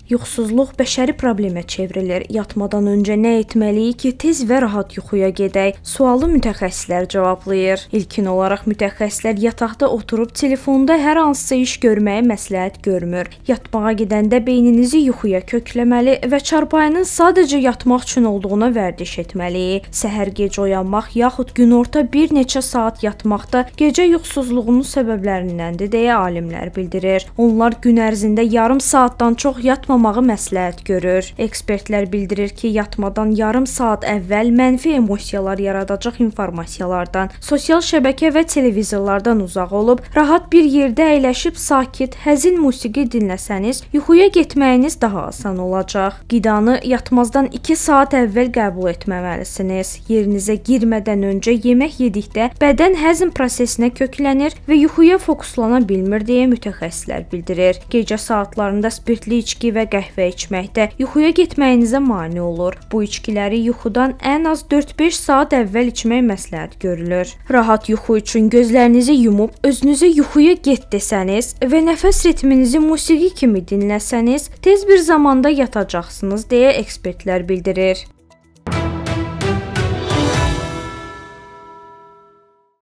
Yuxusuzluq bəşəri problemə çevrilir. Yatmadan öncə nə etməliyik ki, tez və rahat yuxuya gedək? Sualı mütəxəssislər cavablayır. İlkin olaraq mütəxəssislər yataqda oturub telefonda hər hansısa iş görməyi məsləhət görmür. Yatmağa gedəndə beyninizi yuxuya kökləməli və çarpayının sadəcə yatmaq üçün olduğuna vərdiş etməliyik. Səhər gec oyanmaq yaxud günorta bir neçə saat yatmaq da gecə yuxusuzluğunun səbəblərindəndir deyə alimlər bildirir. Onlar gün ərzində yarım saatdan çox yatmamağı məsləhət görür. Ekspertlər bildirir ki, yatmadan yarım saat əvvəl mənfi emosiyalar yaradacaq informasiyalardan, sosial şəbəkə və televizorlardan uzaq olub, rahat bir yerdə əyləşib sakit, həzin musiqi dinləsəniz, yuxuya getməyiniz daha asan olacaq. Qidanı yatmazdan 2 saat əvvəl qəbul etməməlisiniz. Yerinizə girmədən öncə yemək yedikdə bədən həzm prosesinə köklənir və yuxuya fokuslana bilmir deyə mütəxəssislər bildirir. Gecə saatlarında spirtli içki və qəhvə içməkdə yuxuya getməyinizə mane olur. Bu içkiləri yuxudan ən az 4-5 saat əvvəl içmək məsləhət görülür. Rahat yuxu üçün gözlərinizi yumub özünüzə yuxuya get desəniz və nəfəs ritminizi musiqi kimi dinləsəniz, tez bir zamanda yatacaqsınız deyə ekspertlər bildirir.